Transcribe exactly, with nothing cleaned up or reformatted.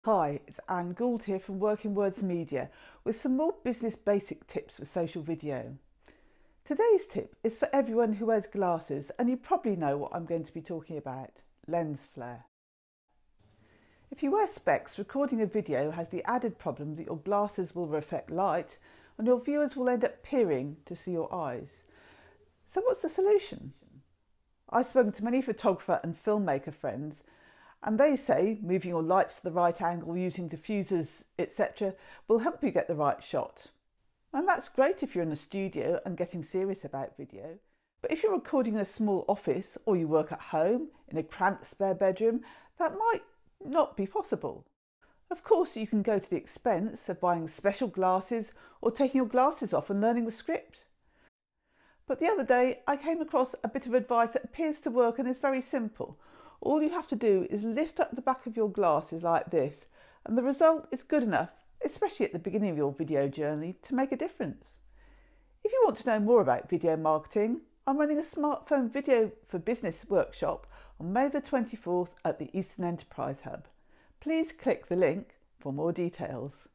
Hi, it's Anne Gould here from Workingwordz Media with some more business basic tips for social video. Today's tip is for everyone who wears glasses, and you probably know what I'm going to be talking about: lens flare. If you wear specs, recording a video has the added problem that your glasses will reflect light and your viewers will end up peering to see your eyes. So what's the solution? I've spoken to many photographer and filmmaker friends, and they say moving your lights to the right angle, using diffusers, et cetera will help you get the right shot. And that's great if you're in a studio and getting serious about video. But if you're recording in a small office or you work at home in a cramped spare bedroom, that might not be possible. Of course, you can go to the expense of buying special glasses or taking your glasses off and learning the script. But the other day I came across a bit of advice that appears to work and is very simple. All you have to do is lift up the back of your glasses like this, and the result is good enough, especially at the beginning of your video journey, to make a difference. If you want to know more about video marketing, I'm running a smartphone video for business workshop on May the twenty-fourth at the Eastern Enterprise Hub. Please click the link for more details.